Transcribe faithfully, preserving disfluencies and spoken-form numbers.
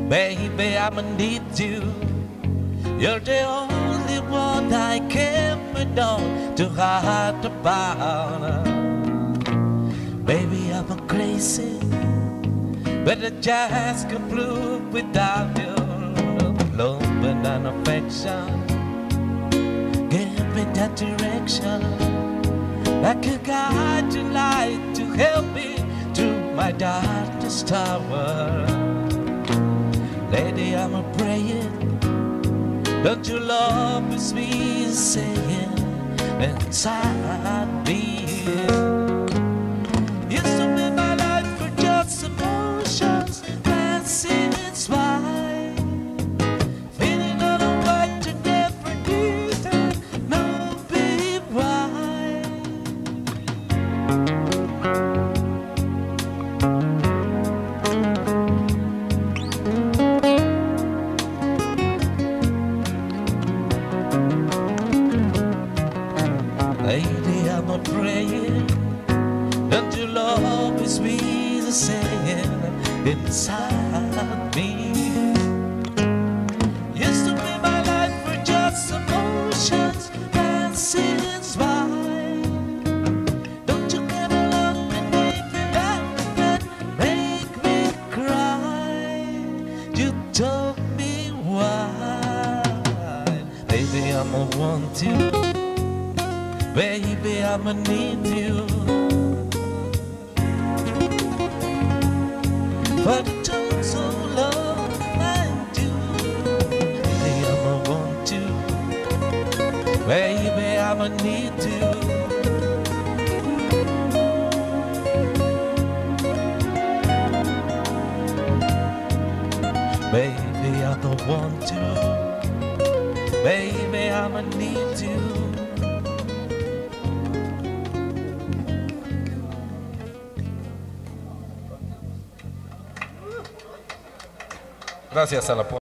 Baby, I'ma need you. You're the only one I can on to heart about. Baby, I'm a crazy, but I just can't prove without you. Love and affection, give me that direction. Like a guiding light to help me through my darkest hour. Lady, I'm a praying, don't you love me, sweet saying inside me. Used to be my life for just emotions, passing its by, feeling on a right to never need and no be why. Lady, I'm a praying, don't you love me, sweet saying inside me. Used to be my life for just emotions, passing by. Don't you ever love me, make me laugh and make me cry. You told me why. Baby, I'm a want you. Baby, I'ma need you. For the time so long I do. Baby, I'ma want you. Baby, I'ma need you. Baby, I'ma want you. Baby, I'ma need you. Gracias a la